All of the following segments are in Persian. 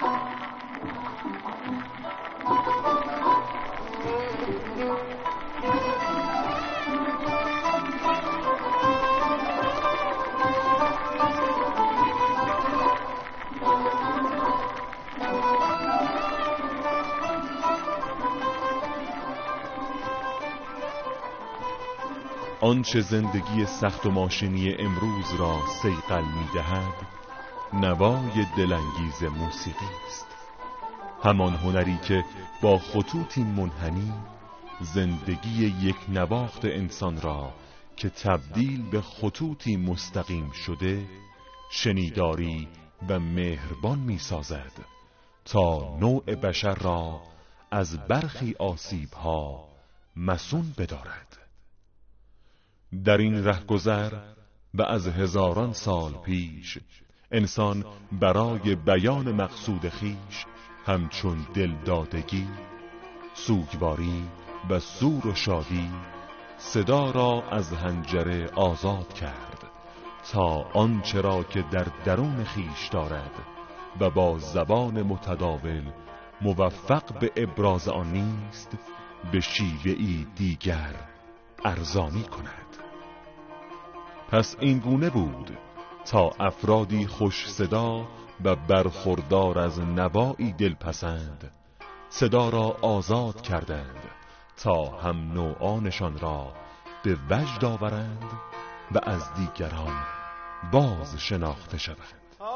آنچه زندگی سخت و ماشینی امروز را صیقل می‌دهد نوای دلانگیز موسیقی است. همان هنری که با خطوطی منحنی زندگی یک نواخت انسان را که تبدیل به خطوطی مستقیم شده شنیداری و مهربان می‌سازد تا نوع بشر را از برخی آسیب‌ها مصون بدارد. در این رهگذر و از هزاران سال پیش انسان برای بیان مقصود خیش همچون دلدادگی، سوگواری و سور و شادی صدا را از حنجره آزاد کرد تا آنچه را که در درون خیش دارد و با زبان متداول موفق به ابراز آن نیست به شیوه‌ای دیگر ارزانی کند. پس این گونه بود تا افرادی خوش صدا و برخوردار از نوایی دلپسند صدا را آزاد کردند تا هم نوعانشان را به وجد آورند و از دیگران باز شناخته شوند.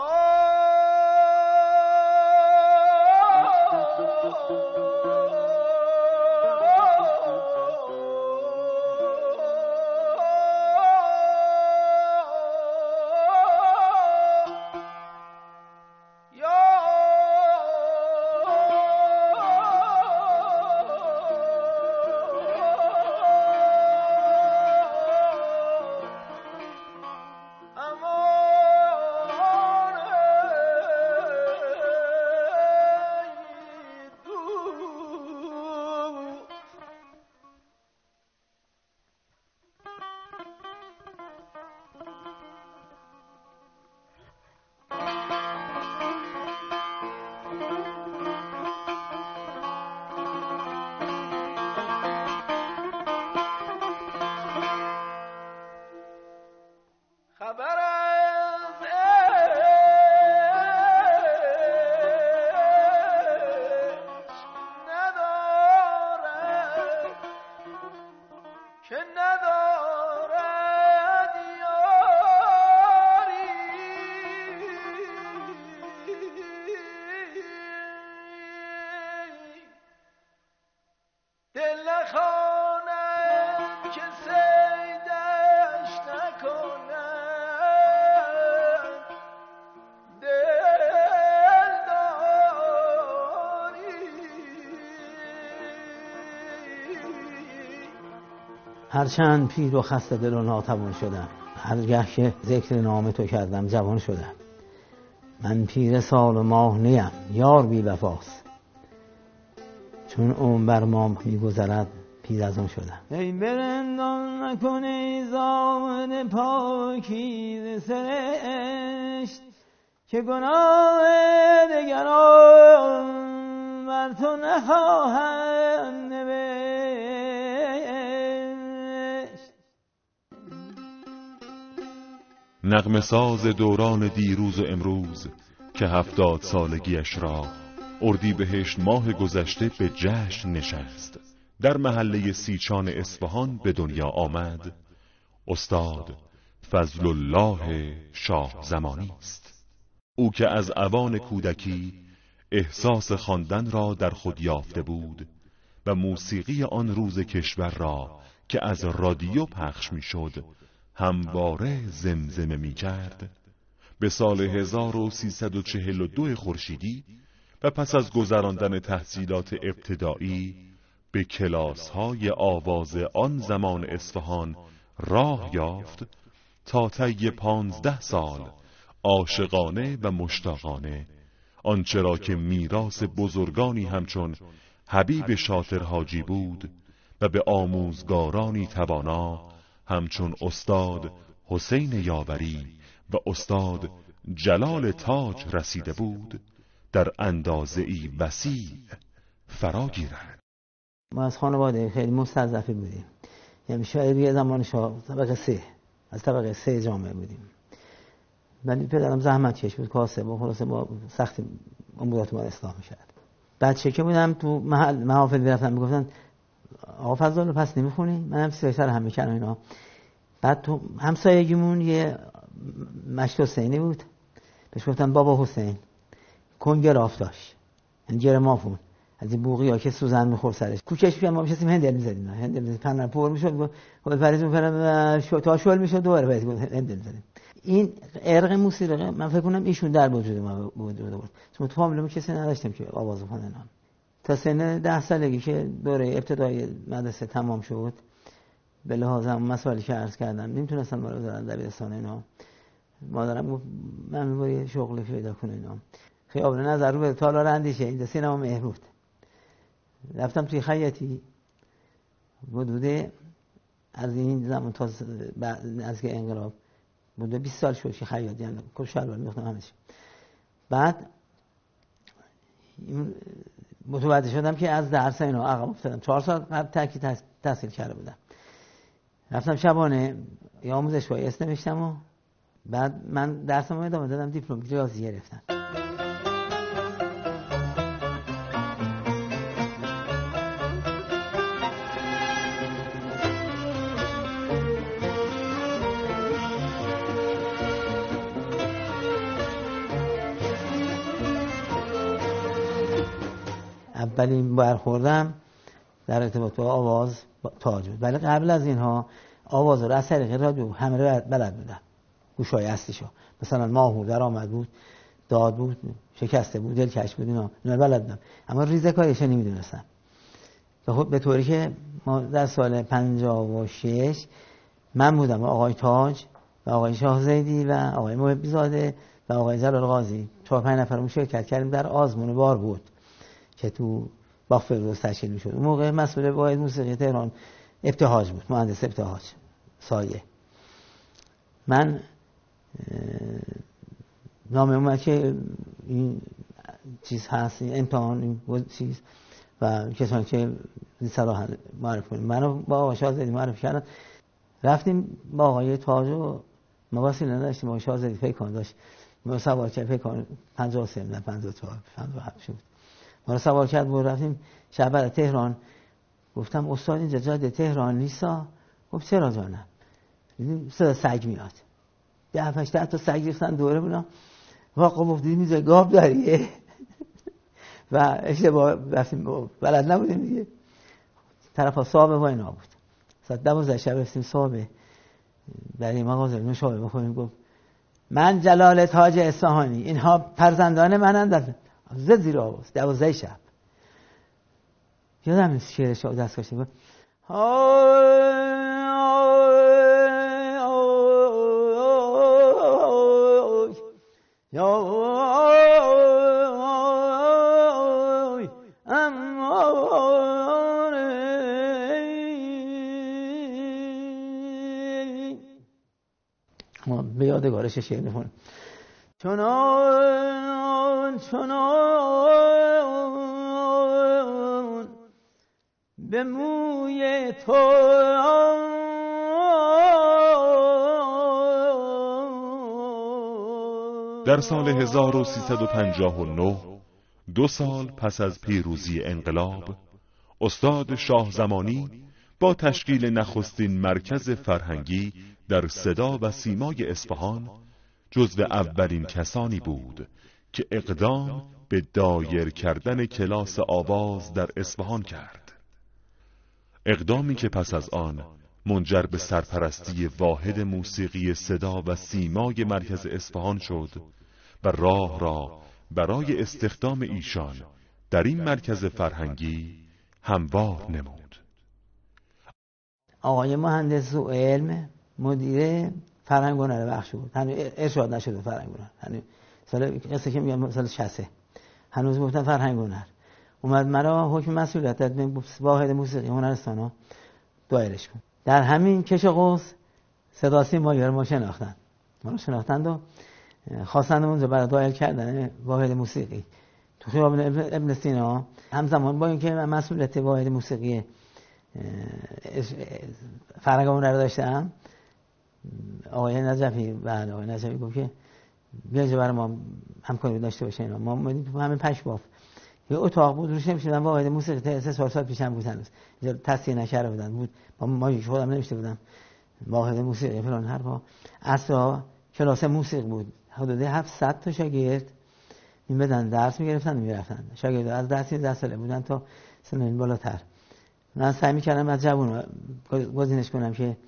هرچند پیر و خسته دل و ناتوان شدم، هرگه که ذکر نام تو کردم جوان شدم. من پیر سال و ماه نیم، یار بی وفاست، چون عمر بر ما میگذرد پیر از آن شدم. ای برندان نکن ای زامن پاکیزه سرشت، که گناه دگران بر تو نخواهند نوشت. نغمه ساز دوران دیروز و امروز که 70 سالگیش را اردیبهشت ماه گذشته به جشن نشست در محله سیچان اصفهان به دنیا آمد، استاد فضل الله شاه زمانی است. او که از اوان کودکی احساس خواندن را در خود یافته بود و موسیقی آن روز کشور را که از رادیو پخش میشد همواره زمزمه می کرد، به سال 1342 خورشیدی و پس از گذراندن تحصیلات ابتدایی به کلاس‌های آواز آن زمان اصفهان راه یافت تا طی 15 سال عاشقانه و مشتاقانه آنچه را که میراث بزرگانی همچون حبیب شاطر حاجی بود و به آموزگارانی توانا همچون استاد حسین یاوری و استاد جلال تاج رسیده بود در اندازه‌ای وسیع فرا گیرد. ما از خانواده خیلی مستضعفی بودیم، یعنی شاید یه زمان طبقه 3 از طبقه 3 جامعه بودیم، ولی پدرم زحمت کش بود، کاسب و خلاصه با سختی امورات ما اصلاح می‌کرد. بچه که بودم تو محافل می‌رفتم میگفتن آقا فضل پس نمیخونی؟ منم سر هم میکنم اینا. بعد تو همسایگیمون یه مشت حسینی بود، بهش گفتن بابا حسین، کنگراف داشت، یعنی گرمافون از این بوقی ها که سوزن میخور سرش، کوچش ما میشستیم هندل میزدیم، هندل پنر پر میشد و پریز میکنم تا شل میشد دوباره باید هندل میزدیم. این ارق موسیقی من فکر کنم ایشون در وجود ما بود، چون تو فامیلمون کسی نداشتیم که آواز بخونه. اینا تا سن 10 سالگی که دوره ابتدایی مدرسه تمام شد، به لحاظ مسائلی که عرض کردم نمیتونستم وارد بشم دبیرستان. اینا مادرم گفت من می‌باید شغلی پیدا کنم. اینا خیابون نظر رو به تالار اندیشه این سینما مهرود رفتم توی خیاطی. حدود از این زمان تا از که انقلاب بوده 20 سال شد که خیاطی، یعنی کل شلوار می‌خوام همش. بعد متوجه شدم که از درس اینا عقب افتادم. 4 سال قبل تحصیل کرده بودم. رفتم شبانه یا آموزشگاه اسم نوشتم و بعد من درسمو ادامه دادم، دیپلم ریاضی گرفتم. اولین برخوردم در ارتباط با آواز تاج بود، ولی قبل از اینها آواز رو از طریق رادیو همه بلد بودم، گوشای اصلیشو، مثلا ماهور در آمد بود، داد بود، شکسته بود، دلکش بود، اینا بلد بودم، اما ریزه کارش نمیدونستم. به طوری که ما در سال 56 من بودم و آقای تاج و آقای شاهزیدی و آقای محبی زاده و آقای جلال قاضی 4-5 نفرمون شرکت کردیم در آزمون بار بود که تو باغ فردوس تشکیل میشد. اون موقع مسئول واحد موسیقی تهران ابتهاج بود، مهندس ابتهاج سایه. من نامه اومد که این چیز هست، این امتحان، این چیز و کسانی که صلاح معرفی کنیم. منو با آقای شاهزادی معرفی کردن، رفتیم با آقای تاج و ما وسیله نداشتیم. آقای شاهزادی فکر کن داشت ما سوار کرد، فکر کن 53 نه 54 57 شد، ما رو سوار کرد و رفتیم شهر تهران. گفتم استاد اینجا جاده تهران نیستا؟ گفت چرا جانم؟ دیدیم صدا سگ میاد، 10 تا سگ ریختن دوره بودم. واقعا گفتیم اینجا گاو داریه و اشتباه رفتیم، بلد نبودیم دیگه. طرفا صاحب و اینا بود. ساعت 12 شب رفتیم صاحب در این مغازه نوشابه بخوریم. گفت من جلال تاج اصفهانی، اینها فرزندان منند. زد زیر آواز 12 شب. یادم نیست شعرش رو دست کشیم. گفت ما به یادگارش شعر می‌خونیم. چنان به موی تو در سال 1359 2 سال پس از پیروزی انقلاب، استاد شاه زمانی با تشکیل نخستین مرکز فرهنگی در صدا و سیمای اصفهان جزو اولین کسانی بود که اقدام به دایر کردن کلاس آواز در اصفهان کرد. اقدامی که پس از آن منجر به سرپرستی واحد موسیقی صدا و سیمای مرکز اصفهان شد و راه را برای استخدام ایشان در این مرکز فرهنگی هموار نمود. آقای مهندس و علم مدیر فرهنگ و هنر بخش بود، هنوز ارشاد نشده فرهنگ و هنر، هنوز سال قصه که میگم سال 60 هنوز گفتن فرهنگ و هنر. اومد مرا حکم مسئولیت داد به واحد موسیقی هنرستان دایرش کن. در همین کش قوس صدا سیمایی ما شناختند و خواستند اونجا برای دایر کردن واحد موسیقی تو خیابان ابن سینا، همزمان با اینکه من مسئولیت واحد موسیقی فرهنگمون رو داشتم، آقای نجفی گفت که بیاید برای ما همکاری داشته باشه. اینا ما اومدیم تو همین پشباف، یه اتاق بود روش نمی‌شدن واحد موسیقی 3 سال پیشم بود، هنوز تصحیح نکرده بودن بود، ما خودم نمیشته بودم واحد موسیقی فلان حرفا. اصلا کلاس موسیقی بود، حدود 700 تا شاگرد میمدن درس میگرفتن و میرفتن. شاگرد از 10 ساله بودن تا سن بالاتر. من سعی میکردم از جوونا گزینش کنم که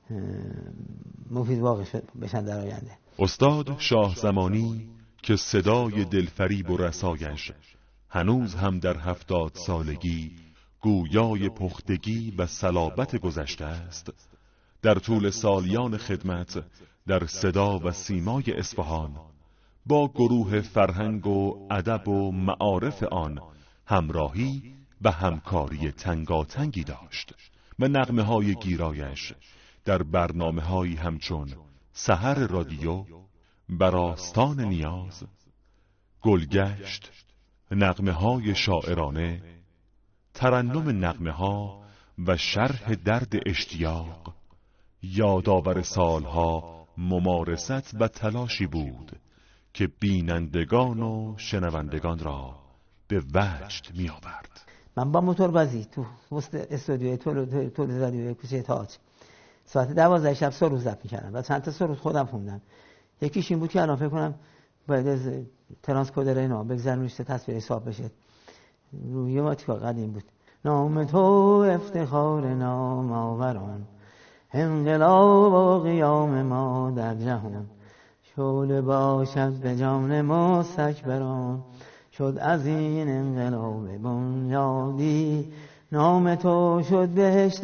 مفید واقع بشن در آینده. استاد شاه زمانی که صدای دلفریب و رسایش هنوز هم در 70 سالگی گویای پختگی و صلابت گذشته است، در طول سالیان خدمت در صدا و سیمای اصفهان با گروه فرهنگ و ادب و معارف آن همراهی و همکاری تنگاتنگی داشت و نغمه‌های گیرایش در برنامه‌هایی همچون سحر رادیو، براستان نیاز، گلگشت، نغمه‌های شاعرانه، ترنم نغمه‌ها و شرح درد اشتیاق یادآور سالها ممارست و تلاشی بود که بینندگان و شنوندگان را به وجد می آورد. من با موتوربازی تو وسط استودیوی تولید رادیوی کوچه تاج ساعت 12 شب سرود ضبط می‌کردم و چند تا سرود خودم خوندم. یکیش این بود که الان فکر کنم باید از ترانسکودر اینا بگذارم روش تصویر حساب بشه. روی ماتیکا قدیم بود. نام تو افتخار نام آوران، انقلاب و قیام ما در جهان، شعله باشد به جان مستکبران، شد از این انقلاب بنیادی، نام تو شد بهشت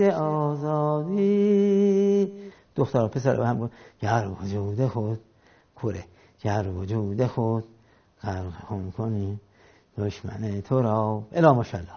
آزادی. دختر و پسر به هم گفت گر وجود خود کوره، گر وجود خود غرق خون کنی دشمن تو را. الی ماشاءالله.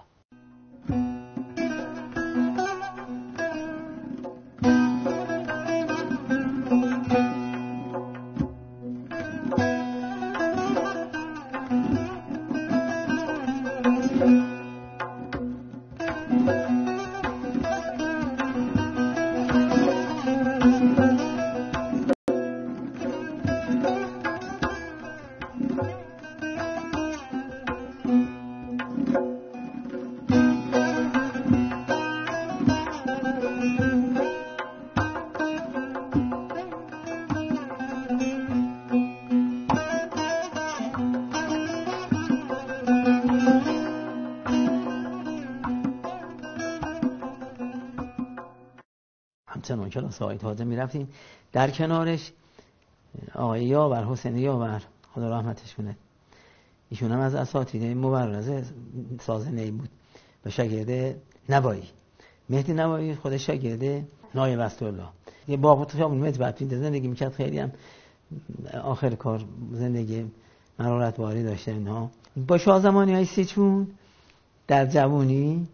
همچنان کلاس آقای تازه میرفتیم، در کنارش آقای یاور، حسین یاور خدا رحمتش کنه، ایشون هم از اساتید مبرز ساز نی بود و شاگرد نوایی. مهدی نوایی خود شاگرد نایب وصل‌الله. یه باغ تو خیابون مهدی بعد زندگی میکرد، خیلی هم آخر کار زندگی مرارت باری داشته. اینا با شاه زمانی های سیچون در جوانی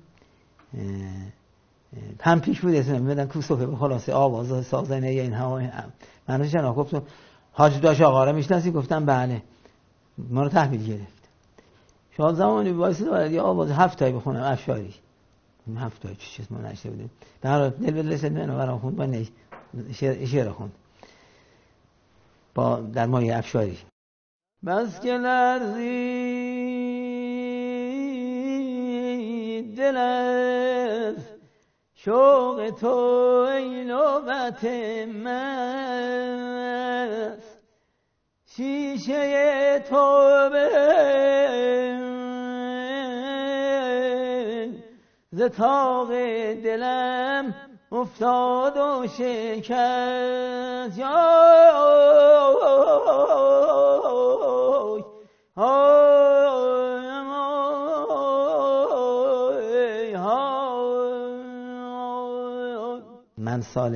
هم پیش بود اسم میدن کوسوفه به خلاصه آواز سازنه یا اینها. من شنا گفتم حاج داش آقا رو میشناسی؟ گفتم بله. ما رو تحویل گرفت. شاه زمانی وایسید برای آواز 7 تایی بخونم افشاری. 7 تا چیز ما نشته بودیم. در دل به لسن منو برام خوند با شعر خوند با در مایه افشاری. بس که لرزی دلت شوق تو ای نوبت مست، شیشه توبه ز طاق دلم افتاد و شکست. من سال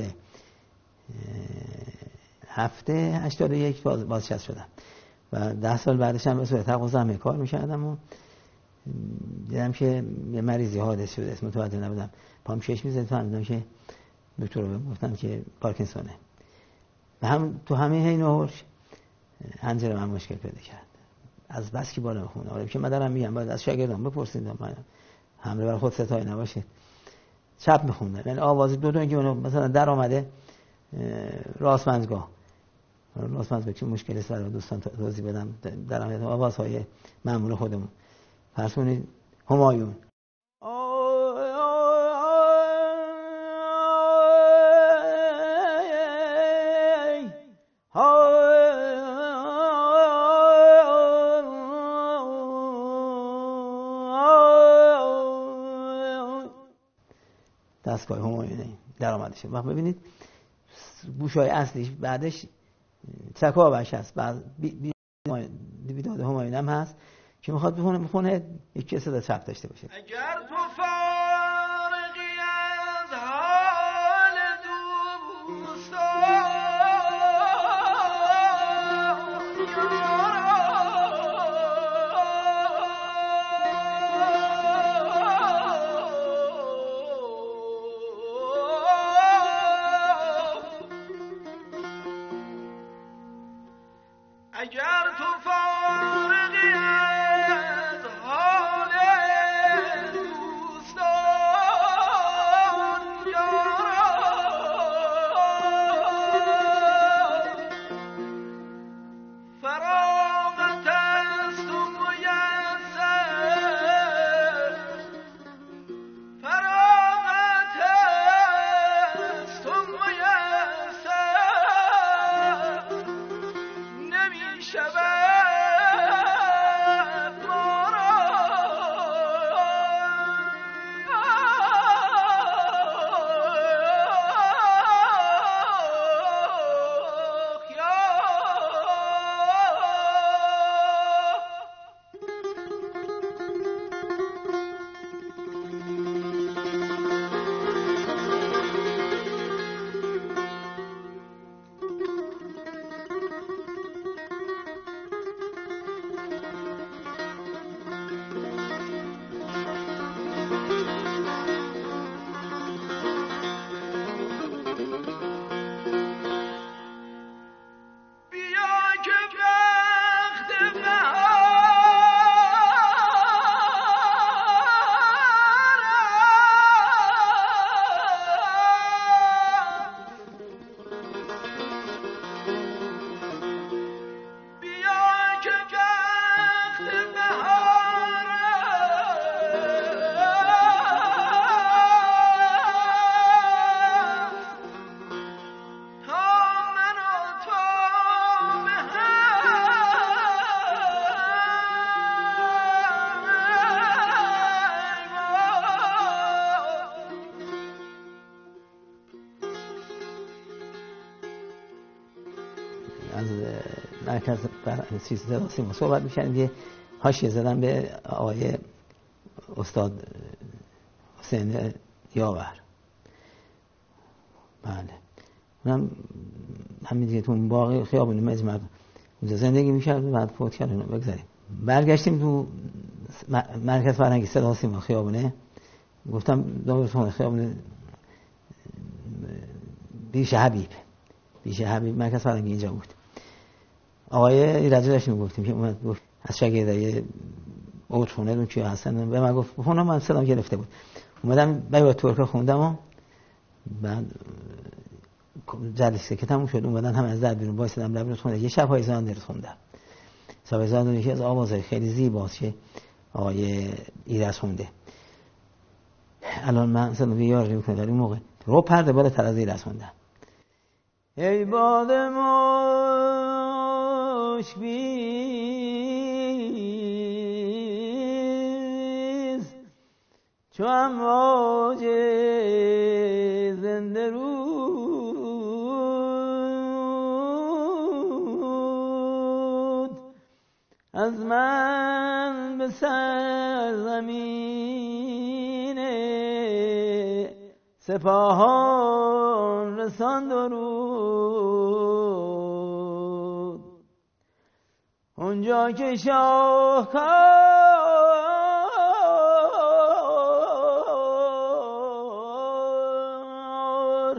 81 بازنشسته شدم و 10 سال بعدش هم به صورت تقاضا کار می‌کردم و دیدم که یه مریضی حادث شده، اسم متوجه نبودم، پام شش میزد، فهمیدم که دکتر رو گفتن که پارکینسونه و هم تو همین حین حنجره من مشکل پیدا کرد. از بس که بالا میخونه. آره که من دارم میگم باید از شاگردان بپرسید، من حمله بر خود ستای نباشه. چپ میخونده، یعنی آواز دو اینکه اونو مثلا در آمده راست منزگاه که مشکلی است برای دوستان توضیح بدم. در آمده آوازهای معمول خودمون. فرض کنید همایون دستگاه همایونی در آمده شد. وقت ببینید گوشای اصلیش بعدش تکابش هست، بعد بیداد همایون هم هست که میخواد بخونه یک صدا چپ داشته باشه. اگر تو فارغی از حال دوستان اگر تو فارغی از حال دوستان یاران فراغت است و میسر فراغت است و میسر نمی شود ما را از مرکز سیستم سیما صحبت می‌کردیم. یه حاشیه زدم به آقای استاد حسین یاور. بله اونم همین دیگه تو باغ خیابون مجمع اونجا زندگی می‌کرد و بعد فوت کرد. بگذاریم برگشتیم تو مرکز فرهنگی صدا سیما خیابونه. گفتم داورتون خیابون بیش حبیب مرکز فرهنگی اینجا بود. آقای ایرجی داشتیم میگفتیم که اومد گفت از شاگردای اوتونه اون کیو هستن، به من گفت خونه من صدام گرفته بود. اومدم بیات ترک خوندم و بعد جلسه که تموم شد اومدن همه از در بیرون وایسادم لب خونه. یه شب پایزان درس خوندم. پایزان یکی از آوازهای خیلی زیباست که آقای ایرج خونده. الان من صدام یاری میکنه در این موقع رو پرده بالاتر از ایرج خوندم. ای باد مشک بیز چو امواج زنده رود از من به سرزمین سپاهان رسان درود اونجا که شاهکار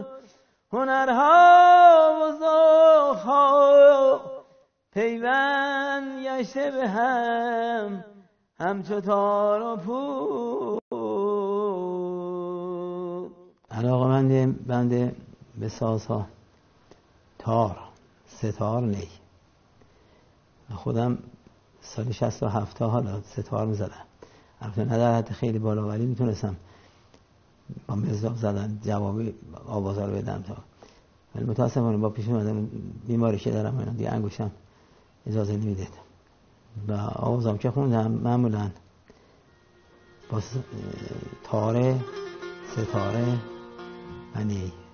هنرها و ذوقها پیوند گشته به هم همچو تار و پود. علاقه‌مند بنده به سازها، تار، ستار، نی. خودم سال 67 حالا ستار می‌زدم. البته نه در حد خیلی بالا، ولی میتونستم با مزداب زدن جوابی آوازها رو بدم تا. ولی متاسفانه با پیش اومدن بیماری که دارم من دیگه انگشتم اجازه نمیده. و آوازام که خوندم معمولا با تاره، ستاره و نی.